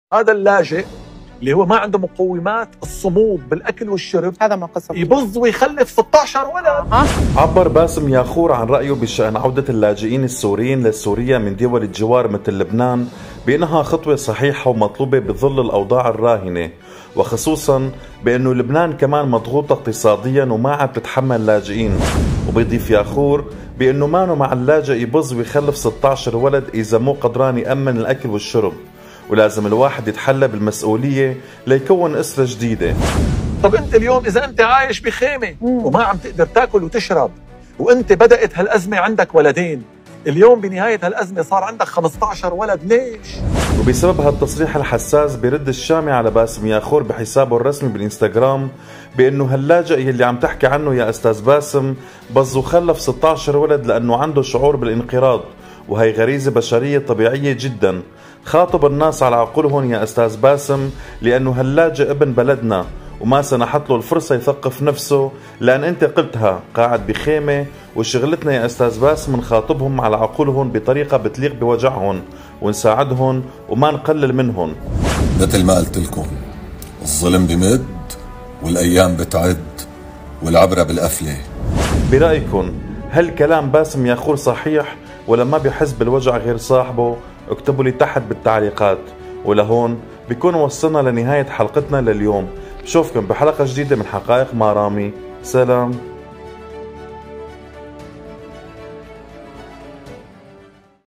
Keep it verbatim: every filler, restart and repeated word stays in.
هذا اللاجئ اللي هو ما عنده مقومات الصمود بالاكل والشرب هذا ما قصد يبظ ويخلف ستة عشر ولد. أه؟ عبر باسم ياخور عن رأيه بشأن عودة اللاجئين السوريين لسوريا من دول الجوار مثل لبنان بأنها خطوة صحيحة ومطلوبة بظل الأوضاع الراهنة، وخصوصا بأنه لبنان كمان مضغوطة اقتصاديا وما عم تتحمل لاجئين. وبيضيف ياخور بأنه مانو مع اللاجئ يبظ ويخلف ستة عشر ولد إذا مو قدران يأمن الأكل والشرب، ولازم الواحد يتحلى بالمسؤولية ليكون أسرة جديدة. طب أنت اليوم إذا أنت عايش بخيمة وما عم تقدر تاكل وتشرب، وأنت بدأت هالأزمة عندك ولدين، اليوم بنهاية هالأزمة صار عندك خمسة عشر ولد، ليش؟ وبسبب هالتصريح الحساس بيرد الشامي على باسم ياخور بحسابه الرسمي بالإنستغرام بأنه هاللاجئ يلي عم تحكي عنه يا أستاذ باسم بظ وخلف ستة عشر ولد لأنه عنده شعور بالانقراض، وهي غريزة بشرية طبيعية جدا. خاطب الناس على عقولهم يا أستاذ باسم، لأنه هاللاجئ ابن بلدنا وما سنحت له الفرصة يثقف نفسه، لأن أنت قلتها قاعد بخيمة، وشغلتنا يا أستاذ باسم نخاطبهم على عقولهم بطريقة بتليق بوجعهم ونساعدهم وما نقلل منهم. مثل ما قلت لكم، الظلم بمد والأيام بتعد والعبرة بالقفلة. برأيكم هل كلام باسم ياخور صحيح ولا ما بيحس بالوجع غير صاحبه؟ اكتبوا لي تحت بالتعليقات. ولهون بيكون وصلنا لنهاية حلقتنا لليوم. بشوفكم بحلقة جديدة من حقائق مع رامي. سلام.